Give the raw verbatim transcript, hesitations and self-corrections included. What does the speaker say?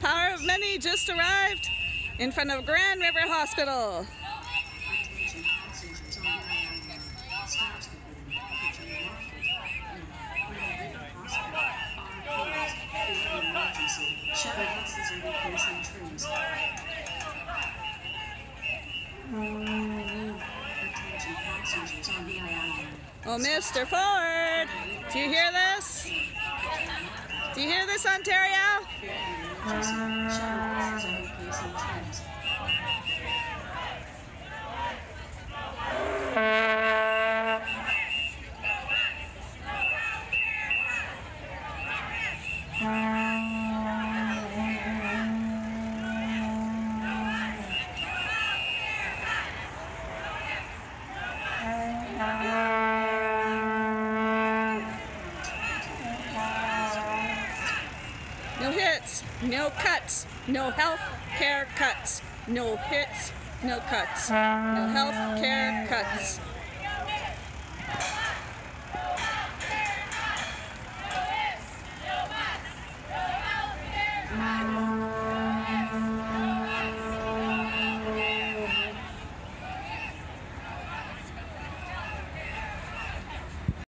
Power of Many just arrived in front of Grand River Hospital. Oh, Mister Ford, do you hear this? Do you hear this, Ontario? No hits, no cuts, no health care cuts. No hits, no cuts, no health care cuts.